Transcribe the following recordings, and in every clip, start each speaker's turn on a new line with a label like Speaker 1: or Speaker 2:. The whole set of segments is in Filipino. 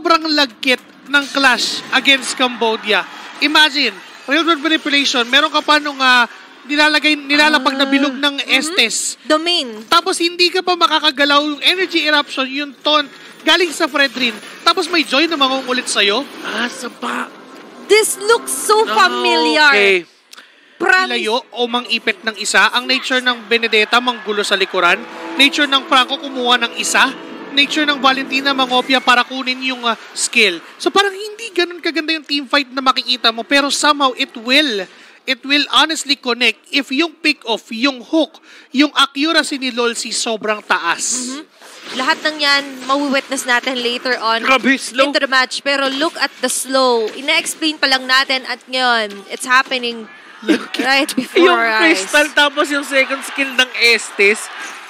Speaker 1: sobrang lagkit ng clash against Cambodia. Imagine, railroad manipulation, meron ka pa nung nilalapag na bilog ng Estes.
Speaker 2: Domain.
Speaker 1: Tapos hindi ka pa makakagalaw yung energy eruption, yung taunt, galing sa Fredrin. Tapos may Joy na mangungulit sa'yo.
Speaker 3: Sapa.
Speaker 2: This looks so familiar.
Speaker 3: Okay.
Speaker 1: Ilayo o mangipit ng isa. Ang nature ng Benedetta, manggulo sa likuran. Nature ng Franco, kumuha ng isa. Nature ng Valentina, mangopya para kunin yung skill. So parang hindi ganun kaganda yung team fight na makikita mo. Pero somehow it will honestly connect if yung pick-off, yung hook, yung accuracy ni Lolsi sobrang taas.
Speaker 2: Lahat ng yan, mawi-witness natin later on
Speaker 3: slow
Speaker 2: into the match. Pero look at the slow. Ina-explain pa lang natin at ngayon, it's happening right before our eyes.
Speaker 3: Yung crystal tapos yung second skill ng Estes,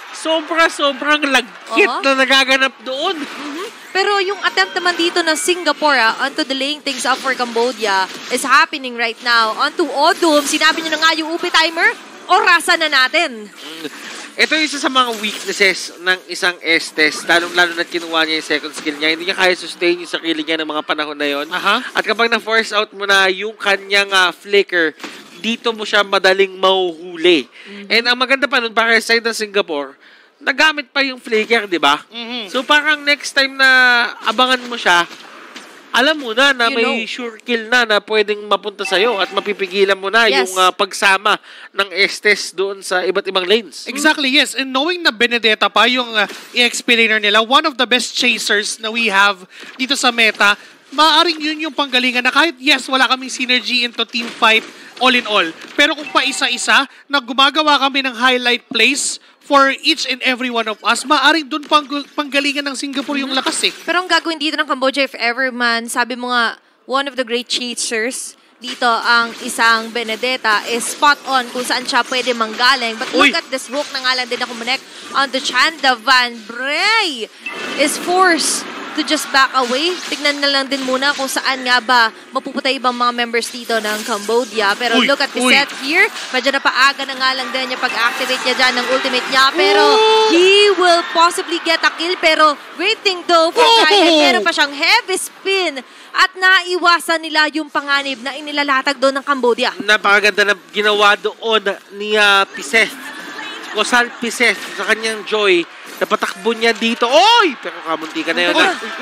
Speaker 3: sobrang lagkit na nagaganap doon.
Speaker 2: Pero yung attempt naman dito ng Singapore onto delaying things up for Cambodia is happening right now. Onto Odom, sinabi niyo na nga yung UP timer, orasan na natin.
Speaker 3: Ito isa sa mga weaknesses ng isang Estes, lalo na kinuha niya yung second skill niya. Hindi niya kaya sustain yung sarili niya ng mga panahon na yon. At kapag na-force out mo na yung kanyang flicker, dito mo siya madaling mahuhuli. And ang maganda pa nun, para sa side ng Singapore, nagamit pa yung flicker, di ba? So parang next time na abangan mo siya, alam mo na may sure kill na pwedeng mapunta sa'yo at mapipigilan mo na yung pagsama ng Estes doon sa iba't ibang lanes.
Speaker 1: Exactly, yes. And knowing na Benedetta pa yung EXP laner nila, one of the best chasers na we have dito sa meta, maaaring yun yung panggalingan na kahit yes, wala kaming synergy into team fight all in all. Pero kung pa isa-isa na gumagawa kami ng highlight plays for each and every one of us, maaaring dun panggalingan ng Singapore yung lakas eh.
Speaker 2: Pero ang gagawin dito ng Cambodia, if ever man, sabi mo nga, one of the great chasers, dito ang isang Benedetta is spot on kung saan siya pwede manggaling. But look at this hook na nga lang din na kumonek on the Chanda Van Bray is forced to just back away. Tignan na lang din muna kung saan nga ba mapuputay ibang mga members dito ng Cambodia. Pero look at the set here. Medyo napaaga na nga lang din yung pag-activate niya dyan ng ultimate niya. Pero he will possibly get a kill. Pero great thing though for Kyle. Meron pa siyang heavy spin. At naiwasan nila yung panganib na inilalatag doon ng Cambodia.
Speaker 3: Napakaganda na ginawa doon ni Piseth. Kosal Piseth sa kanyang Joy. Napatakbo niya dito. Oy! Pero kamunti ka na yun.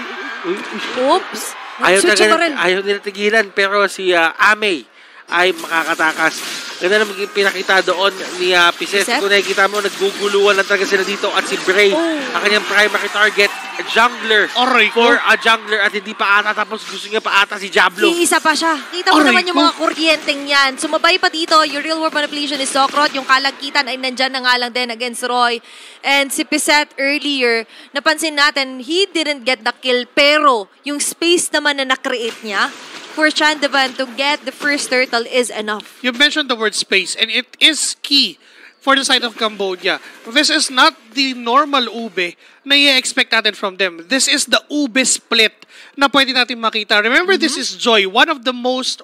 Speaker 2: Oops!
Speaker 3: Ayaw nila tigilan. Pero si Amey ay makakatakas. Ganda na pinakita doon ni Piseth. Kung nakikita mo, nagguguluhan lang talaga sila dito. At si Bray, ang kanyang primary target, jungler. For a jungler. At hindi pa ata. Tapos gusto niya pa ata si Diablo.
Speaker 2: Iisa pa siya. Kita mo naman yung mga kuryenteng yan. Sumabay pa dito. Yung real world manipulation is Sokrot. Yung kalagkitan ay nandyan na nga lang din against Roy. And si Piseth earlier, napansin natin, he didn't get the kill. Pero yung space naman na na-create niya for Chandavan to get the first turtle is enough.
Speaker 1: You mentioned the word space, and it is key for the side of Cambodia. This is not the normal ube na i-expect natin from them. This is the ube split na pwede natin makita. Remember, this is Joy, one of the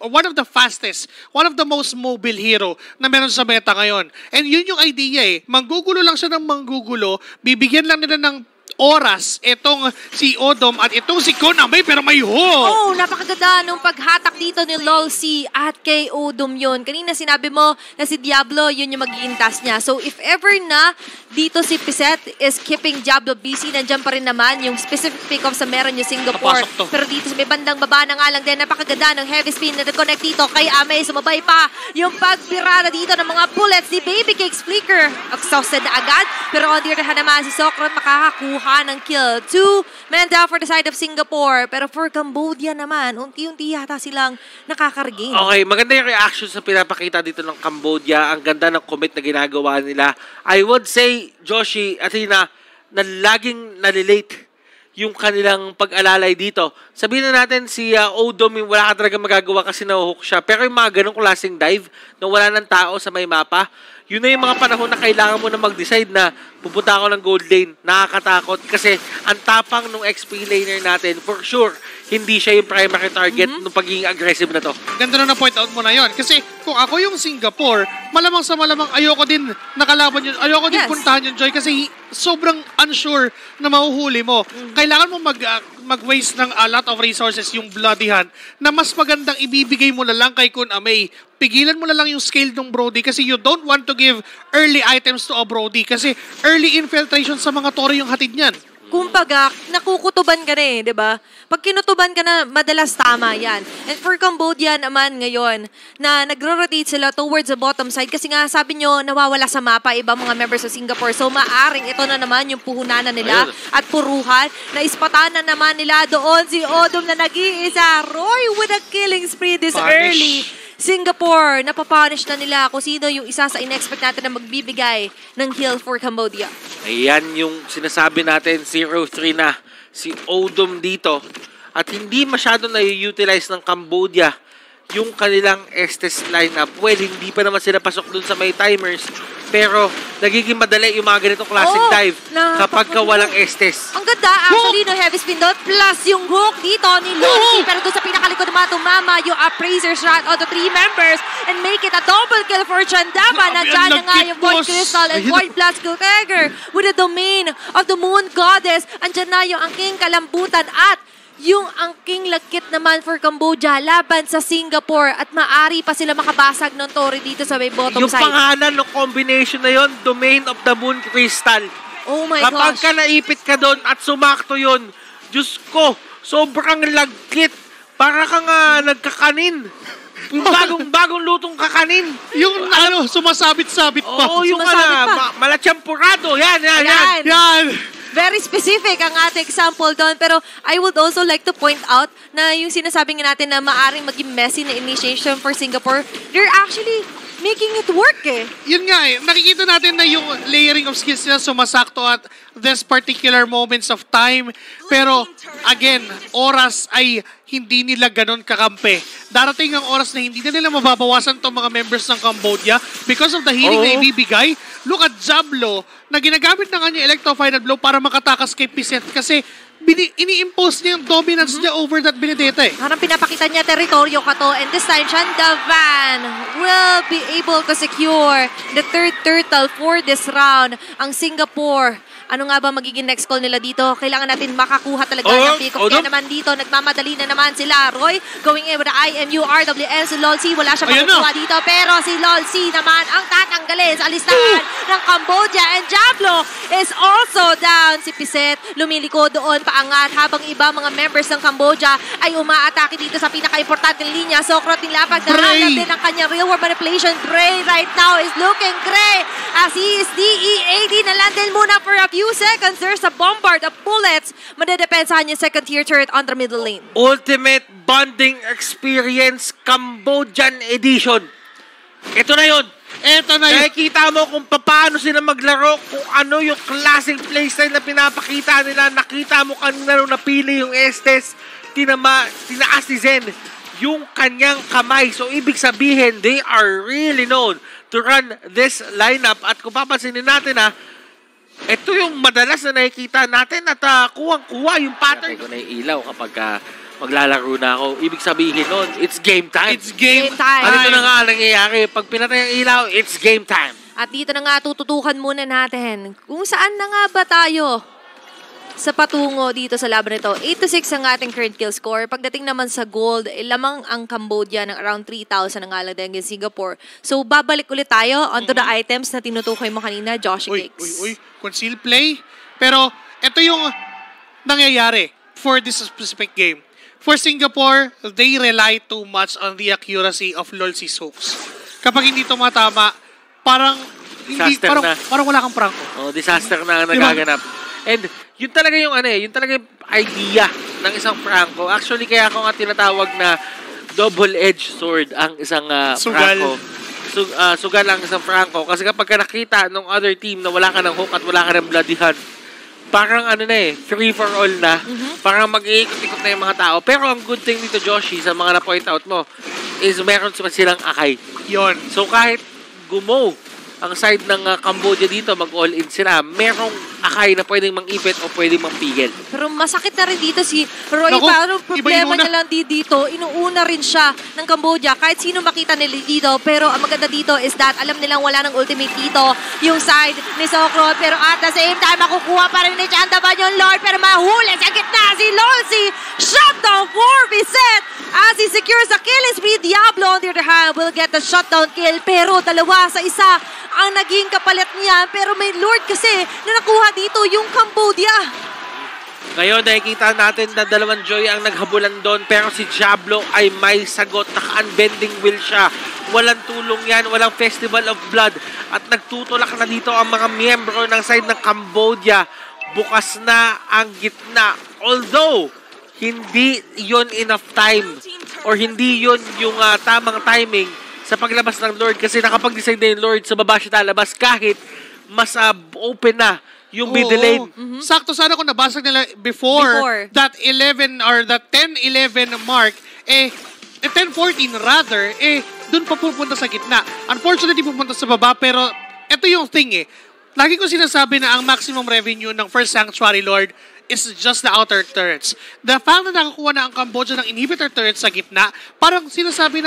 Speaker 1: fastest, one of the most mobile hero na meron sa meta ngayon. And yun yung idea eh. Manggugulo lang siya ng manggugulo, bibigyan lang nila ng oras itong si Odom at itong si Konami pero may hook.
Speaker 2: Napakaganda nung paghatak dito ni Lolsi at kay Odom yun. Kanina sinabi mo na si Diablo yun yung mag-iintas niya. So if ever na dito si Piseth is keeping Diablo busy, nandiyan pa rin naman yung specific pick-up sa meron yung Singapore. Pero dito sa may bandang baba na nga lang din, napakaganda ng heavy spin na reconnect dito kay Amey. Sumabay pa yung pagpirada dito ng mga bullets ni Baby Cakes Flicker. Exhausted na agad. Pero on the other hand naman si Sokrot makakakuha ng kill. 2 men down for the side of Singapore. Pero for Cambodia naman, unti-unti yata silang nakaka-regain.
Speaker 3: Okay, maganda yung reaction sa pinapakita dito ng Cambodia. Ang ganda ng commit na ginagawa nila. I would say, Joshi, Athena, na laging nalilate yung kanilang pag-alalay dito. Sabihin na natin si Odom, wala ka talaga magagawa kasi nahuhook siya. Pero yung mga ganong klaseng dive na wala ng tao sa may mapa, yun na yung mga panahon na kailangan mo na mag-decide na pupunta ako ng gold lane. Nakakatakot kasi ang tapang ng XP laner natin, for sure, hindi siya yung primary target ng pagiging aggressive na to.
Speaker 1: Ganda na point out mo na yon. Kasi kung ako yung Singapore, malamang sa malamang ayoko din nakalaban yun. Ayoko din puntahan yung Joy kasi sobrang unsure na mahuhuli mo. Kailangan mo mag-waste ng a lot of resources yung Bloodyhan na mas magandang ibibigay mo na lang kay Kun Amay. Pigilan mo na lang yung scale ng Brody kasi you don't want to give early items to a Brody kasi early infiltration sa mga toro yung hatid niyan.
Speaker 2: Kumbaga, nakukutuban ka na eh, di ba? Pag kinutuban ka na, madalas tama yan. And for Cambodia naman ngayon, na nagro-rotate sila towards the bottom side kasi nga sabi nyo, nawawala sa mapa ibang mga members of Singapore. So maaring ito na naman yung puhunanan nila at puruhan. Naispatan na naman nila doon si Odom na nag-iisa. Roy with a killing spree this early. Singapore, napapunish na nila kung sino yung isa sa in-expect natin na magbibigay ng heal for Cambodia.
Speaker 3: Ayan yung sinasabi natin, 0-3 na si Odom dito. At hindi masyado na-utilize ng Cambodia yung kanilang Estes lineup. Well, hindi pa naman sila pasok dun sa may timers. Pero nagiging madali yung mga ganitong classic dive kapag walang Estes.
Speaker 2: Ang ganda actually no heavy spin dot plus yung hook dito ni Lucy. Pero doon sa pinakalikod naman tumama yung appraiser shot on the 3 members and make it a double kill for Chandaba. Nandiyan na nga yung Void Crystal and Void Blast Kugger with the domain of the Moon Goddess. Andyan na yung angking kalambutan at yung angking lakit naman for Cambodia laban sa Singapore at maari pa sila makabasag ng tore dito sa may bottom
Speaker 3: yung
Speaker 2: side.
Speaker 3: Yung pangalan ng combination na yon, Domain of the Moon Crystal.
Speaker 2: Oh my
Speaker 3: Kapag
Speaker 2: gosh.
Speaker 3: ka naipit ka doon at sumakto yon, Diyos ko, sobrang lagkit. Para kang nagkakanin. Bagong lutong kakanin.
Speaker 1: Yung sumasabit-sabit pa.
Speaker 3: Oo, yung malachampurado. Yan.
Speaker 2: Very specific ang ating example doon. Pero I would also like to point out na yung sinasabi nga natin na maaring maging messy na initiation for Singapore, they're actually making it work eh.
Speaker 1: Yun nga eh. Nakikita natin na yung layering of skills nila sumasakto at this particular moments of time. Pero again, oras ay hindi nila ganun kakampi. Darating ang oras na hindi na nila mababawasan itong mga members ng Cambodia because of the healing na ibibigay. Look at Jablo na ginagamit na kanya Electro Final Blow para makatakas kay Piset kasi ini-impose niya yung dominance niya over that Benedetta eh.
Speaker 2: Parang pinapakita niya teritoryo ka to and this time Shandavan will be able to secure the third turtle for this round. Ang Singapore, ano nga ba magiging next call nila dito? Kailangan natin makakuha talaga ng pick-up. Kaya naman dito, nagmamadali na naman sila. Roy, going in with the IMU, RWL, si Lolsi, wala siya makukuha dito. Pero si Lolsi naman ang tatanggalin sa listahan ng Cambodia. And Jablo is also down. Si Piset, lumiliko doon paangat habang iba mga members ng Cambodia ay umaatake dito sa pinaka-importanteng linya. Sokrot nila pagdahanap din ang kanyang real world manipulation. Gray right now is looking gray as he is DE80 na lang din muna for a few seconds. There's a bombard of bullets. Madedepensahan yung second tier turret on the middle lane.
Speaker 3: Ultimate Bonding Experience Cambodian Edition. Ito na yun. Nakikita mo kung paano sila maglaro, kung ano yung classic playstyle na pinapakita nila. Nakita mo kanina nung napili yung Estes, tinaas ni Zen yung kanyang kamay. So, ibig sabihin, they are really known to run this lineup. At kung papansinin natin ito yung madalas na nakikita natin at kuwang-kuwa yung pattern. Ko na yung ilaw kapag maglalaro na ako. Ibig sabihin nun, it's game time.
Speaker 1: It's game time.
Speaker 3: At ito na nga nangyayari. Pag pinatay ang ilaw, it's game time.
Speaker 2: At dito na nga tututukan muna natin kung saan na nga ba tayo sa patungo dito sa laban nito. 8-6 ang ating current kill score. Pagdating naman sa gold, lamang ang Cambodia ng around 3,000 ang alang din Singapore. So, babalik ulit tayo onto the items na tinutukoy mo kanina, Joshi Cakes.
Speaker 1: Conceal play. Pero, ito yung nangyayari for this specific game. For Singapore, they rely too much on the accuracy of Lolsi's hooks. Kapag hindi tumatama, parang wala kang prangko.
Speaker 3: Disaster na ang nagaganap. And yun talaga yung yung talaga yung idea ng isang Franco. Actually, kaya ako nga tinatawag na double-edged sword ang isang Franco. Sugal ang isang Franco. Kasi kapag nakita ng other team na wala ka ng hook at wala ka ng Bloodyhan, parang free for all na. Parang mag-iikot-ikot na yung mga tao. Pero ang good thing dito, Joshi, sa mga na-point out mo, is meron silang akay.
Speaker 1: Yon.
Speaker 3: So kahit gumo ang side ng Cambodia dito, mag-all-in sila. Merong akay na pwedeng mang-ipit o pwedeng mang-pigil.
Speaker 2: Pero masakit na rin dito si Roy.
Speaker 1: Naku,
Speaker 2: Parang problema
Speaker 1: iba
Speaker 2: niya lang dito, inuuna rin siya ng Cambodia. Kahit sino makita nila dito. Pero ang maganda dito is that alam nilang wala ng ultimate dito yung side ni Sokro. Pero at the same time, makukuha pa rin ni Chandaban yung Lord. Pero mahuli sa gitna si Lolsi. Shutdown 4 set as he secures the kill. Diablo on the other hand will get the shutdown kill. Pero 2 sa 1 ang naging kapalit niya. Pero may Lord kasi na nakuha dito yung Cambodia.
Speaker 3: Ngayon, nakikita natin na 2 Joy ang naghabulan doon. Pero si Diablo ay may sagot. Naka-unbending will siya. Walang tulong yan. Walang Festival of Blood. At nagtutulak na dito ang mga miyembro ng side ng Cambodia. Bukas na ang gitna. Although, hindi yon enough time or hindi yon yung tamang timing sa paglabas ng Lord kasi nakapag-decide na yung Lord sa baba siya lalabas kahit mas open na yung middle lane.
Speaker 1: Sakto sana kung nabasag nila before that 11 or that 10-11 mark, 10-14 rather, dun pa pupunta sa gitna. Unfortunately, pupunta sa baba pero ito yung thing lagi ko sinasabi na ang maximum revenue ng first Sanctuary Lord is just the outer turrets. The fact na nakakuha na ang Cambodia ng inhibitor turrets sa gitna, parang sinasabi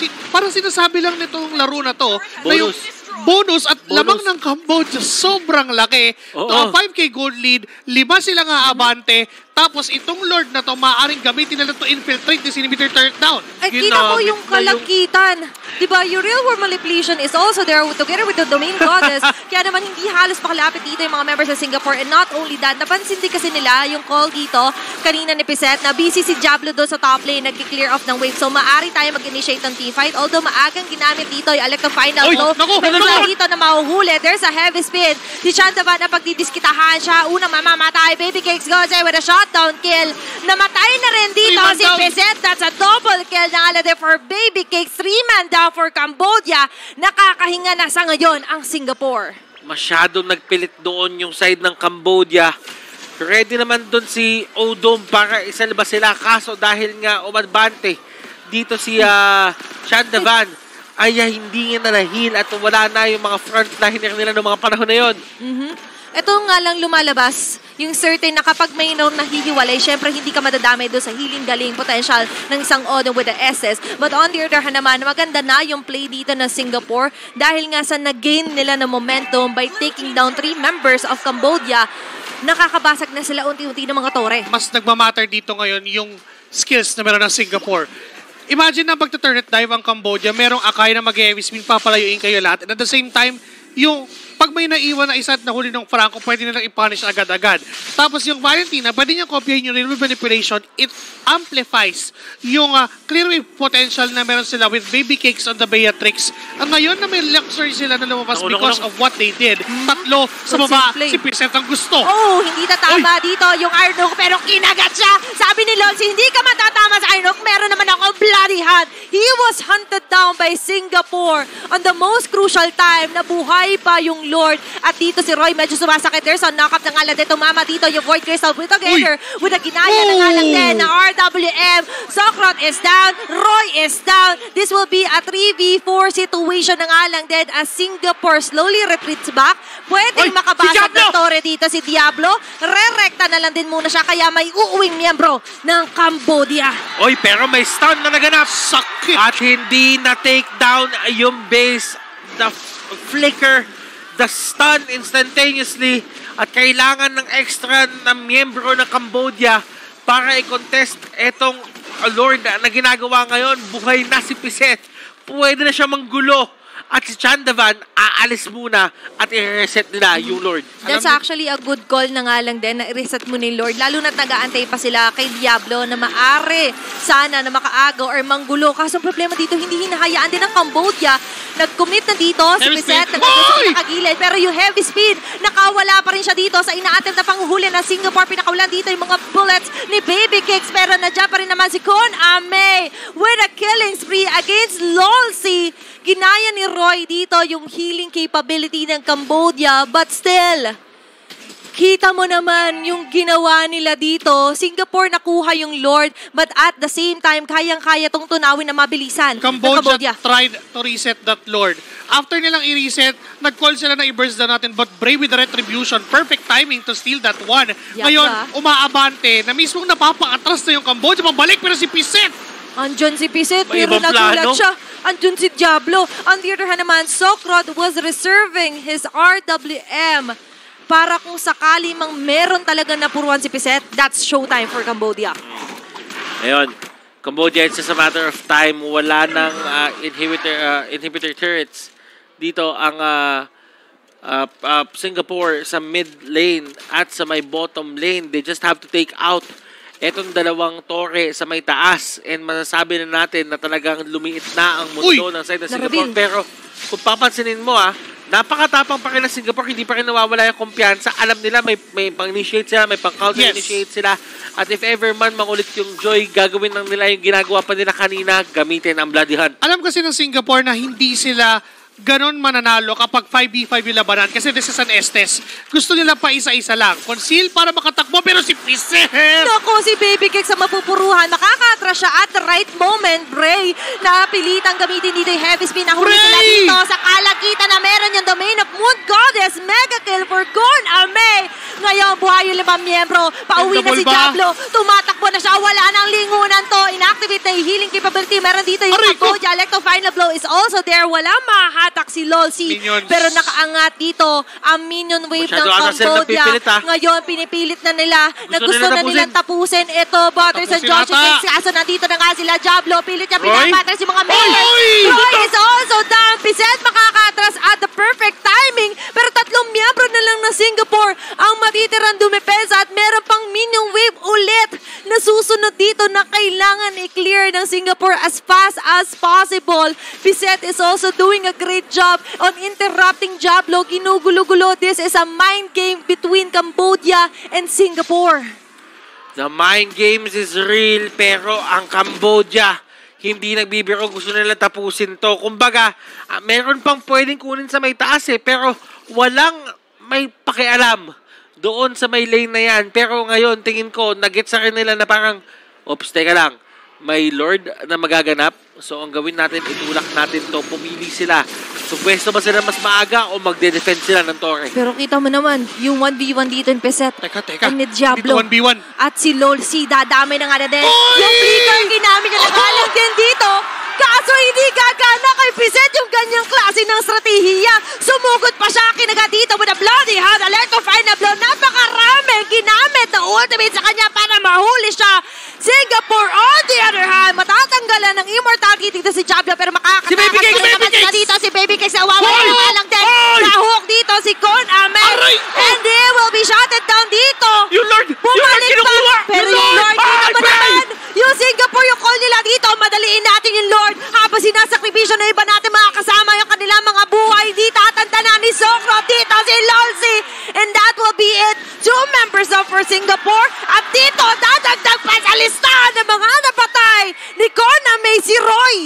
Speaker 1: lang nitong laro na to, na yung bonus at lamang ng Cambodia sobrang laki. To a 5K gold lead, 5 silang aabante, tapos itong Lord na to, maaaring gamitin nila to infiltrate this inhibitor turret down.
Speaker 2: Ay, kita mo yung kalakitan. Diba, yung real world manipulation is also there together with the domain goddess. Kaya naman hindi halos makalapit dito yung mga members sa Singapore. And not only that, napansin din kasi nila yung call dito kanina ni Piset na busy si Diablo doon sa top lane, nag-clear off ng wave. So, maaari tayo mag-initiate ng teamfight. Although maagang ginamit dito yung Electro Final Blow. May dito na mahuhuli. There's a heavy spin. Si Chandaban na pagdidiskitahan siya. Unang mamamatay. Baby Cakes goes there with a shutdown kill. Namatay na rin dito si Piset. That's a double kill na alade for Baby Cakes. 3-man down for Cambodia. Nakakahinga na sa ngayon ang Singapore.
Speaker 3: Masyadong nagpilit doon yung side ng Cambodia. Ready naman doon si Odom para isalba sila. Kaso dahil nga umadbante dito si Chandavan ay hindi niya nalahil at wala na yung mga front line nila ng mga panahon na yun.
Speaker 2: Ito nga lang lumalabas, yung certain na kapag may nahihiwalay, syempre hindi ka madadamay doon sa healing galing potential ng isang Odom with the SS. But on the other hand naman, maganda na yung play dito ng Singapore dahil nga sa nag-gain nila ng momentum by taking down 3 members of Cambodia, nakakabasag na sila unti-unti ng mga tore.
Speaker 1: Mas nagmamatter dito ngayon yung skills na meron ng Singapore. Imagine na pagta-turret dive ang Cambodia, merong akay na mag-heavy spin, papalayuin kayo lahat. And at the same time, yung pag may naiwan na isa at nahuli ng Franco, pwede nilang i-punish agad-agad. Tapos yung Valentina, pwede niyang kopyahin yung real manipulation. It amplifies yung clear wave potential na meron sila with Baby Cakes on the Beatrix. Ang ngayon na may luxury sila na lumabas because of what they did. Tatlo sa baba, si Percent ang gusto.
Speaker 2: Oh, hindi tatama dito yung Iron Hook, pero kinagat siya. Sabi ni Lonzi, hindi ka matatama sa Iron Hook. Meron naman akong bloody hand. He was hunted down by Singapore on the most crucial time na buhay pa yung Lord. At dito si Roy medyo sumasakit. There's a knock-up na nga lang din. Tumama dito yung Void Crystal together with a ginaya na nga lang din na RWM. Socrot is down. Roy is down. This will be a 3v4 situation na nga lang din as Singapore slowly retreats back. Pwedeng makabasag ng tore dito si Diablo. Re-recta na lang din muna siya kaya may uuwing miyembro ng Cambodia.
Speaker 3: Oy, pero may stun na naganap. Sakit. At hindi na take down yung base. The flicker, the stun instantaneously at kailangan ng extra na miyembro ng Cambodia para i-contest etong Lord na ginagawa ngayon. Buhay na si Piset. Pwede na siya manggulo. At si Chandavan, aalis muna at i-reset nila yung Lord.
Speaker 2: That's actually a good call na nga lang din na i-reset mo ni Lord. Lalo na't nag-aantay pa sila kay Diablo na maari sana na makaago or manggulo. Kaso ang problema dito, hindi hinahayaan din ng Cambodia. Nag-commit na dito si Piset, nakagilid. Pero yung heavy speed, nakawala pa rin siya dito sa ina-attempt na panghuli ng Singapore. Pinakawalan dito yung mga bullets ni Baby Cakes. Pero nadya pa rin naman si Kon Ame with a killing spree against Lolsi. Ginaya ni Roy dito yung healing capability ng Cambodia. But still, Kita mo naman yung ginawa nila dito. Singapore nakuha yung Lord, but at the same time, kayang-kaya tong tunawin na mabilisan.
Speaker 1: Cambodia tried to reset that Lord. After nilang i-reset, nag-call sila na i-burst down natin, but Bray with the retribution, perfect timing to steal that one. Ngayon, umaabante, na mismong napapakatras na yung Cambodia, pabalik pero si Piset.
Speaker 2: Andyan si Piset, pero nagulat siya. Andyan si Diablo. On the other hand naman, Sokrod was reserving his RWM para kung sakali mang meron talagang napuruan si Piset, that's showtime for Cambodia.
Speaker 3: Ayun, Cambodia, it's just a matter of time. Wala nang inhibitor turrets. Dito ang Singapore sa mid lane at sa may bottom lane. They just have to take out etong dalawang tore sa may taas. And masasabi na natin na talagang lumiit na ang mundo ng side ng Singapore. Pero kung papansinin mo napakatapang pa rin ng Singapore, hindi pa rin nawawala yung kumpiyansa. Alam nila may pang-initiate sila, may pang-counter-initiate sila. At if ever man mangulit yung Joy, gagawin lang nila yung ginagawa pa nila kanina, gamitin ang Bloody Hunt.
Speaker 1: Alam kasi ng Singapore na hindi sila ganon mananalo kapag 5v5 yung labanan kasi this is an Estes. Gusto nila pa isa-isa lang. Conceal para makatakbo pero si Piset!
Speaker 2: Naku, si Baby Cake sa mapupuruhan. Makakatras siya at the right moment. Bray, napilitang gamitin dito yung heavy spin. Nahuli sila dito sa kalagitan na meron yung domain of Moon Goddess. Mega kill for Gon Ame. Ngayon, buhay yung 5 miyembro. Pauwi na si Diablo. Tumatakbo na siya. Wala nang lingunan to. Inactivate na yung healing capability. Meron dito yung Cambodia. Electro Final Blow is also there. Wala mahatak si Lolsi. Pero nakaangat dito ang minion wave ng Cambodia. Ngayon, pinipilit na nila na gusto na nilang tapusin. Ito, Butters and Josh. Kaso nandito na nga sila. Diablo, pilit niya pinapatras yung mga main. Roy is also down. Piset makakatras at the perfect timing. Pero 3 miyembro na lang ng Singapore ang matitirang dumepensa at meron pang minion wave ulit na susunod dito na kailangan i-clear ng Singapore as fast as possible. Piset is also doing a great job on interrupting Diablo. Ginugulo-gulo. This is a mind game between Cambodia and Singapore.
Speaker 3: The mind games is real, pero ang Cambodia hindi nagbibiro. Gusto nila tapusin to. Kumbaga, meron pang pwedeng kunin sa may taas pero walang may pakialam doon sa may lane na yan. Pero ngayon, tingin ko, nag-get sa kanila na parang, oops, teka lang, may Lord na magaganap. So, ang gawin natin, itulak natin to. Pumili sila. So, pwesto ba sila mas maaga o magde-defend sila ng Torre?
Speaker 2: Pero kita mo naman, yung 1v1 dito in Piset.
Speaker 1: Teka.
Speaker 2: Ni Diablo.
Speaker 1: Dito 1v1.
Speaker 2: At si Lolsi, dadamay na nga na din. Yung flicker, ginamit niya nagalang din dito. Kaso hindi gagana kay Piset yung ganyang klase ng strategiya. Sumugod pa siya, kinaga dito with a bloody hand. Electro Final Blow, napakarami ginamit na ultimate sa kanya para mahuli siya. Singapore, on the other hand, matatanggalan ng immortality dito si Diablo pero makakatakas pa naman sila dito. Si Baby Cake sa wawala na lang din. Nahook dito si Gon Ame. And they will be shotted down dito.
Speaker 3: Yung Lord!
Speaker 2: Bumalik pa. Pero yung Lord, dito pa naman. Yung Singapore, yung call nila dito. Madaliin natin yung Lord. Habang sinasakripisyo na iba natin mga kasama yung kanilang mga buhay. Di tatanda na ni Sokro. Dito si Lolsi. And that will be it. 2 members of for Singapore. At dito, dadagdag pa sa listahan ng mga napatay ni Gon Ame si Roy.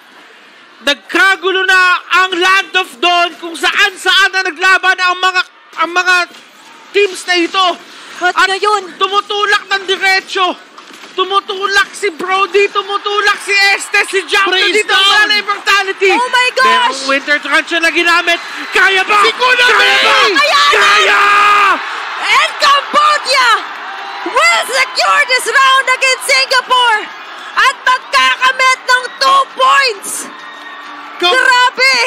Speaker 3: Nagkagulo na ang Land of Dawn kung saan na naglaban ang mga teams na ito.
Speaker 2: At ngayon,
Speaker 3: tumutulak ng diretsyo. Tumutulak si Brody, tumutulak si Estes, si Diablo dito ang immortality.
Speaker 2: Oh my gosh!
Speaker 3: Merong Winter Truncheon na ginamit. Kaya ba?
Speaker 1: Si Kunami!
Speaker 3: Kaya!
Speaker 2: And Cambodia will secure this round against Singapore at magkakamit ng 2 points. Grabe!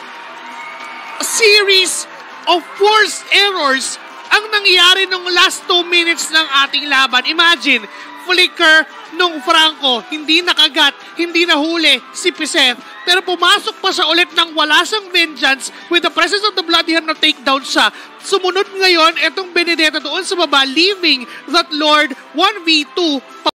Speaker 1: A series of forced errors ang nangyari nung last 2 minutes ng ating laban. Imagine, flicker nung Franco, hindi nakagat, hindi nahuli si Piset, pero pumasok pa siya ulit ng wala siyang vengeance with the presence of the Bloody Hand na takedown siya. Sumunod ngayon, etong Benedetta doon sa baba, leaving that Lord 1v2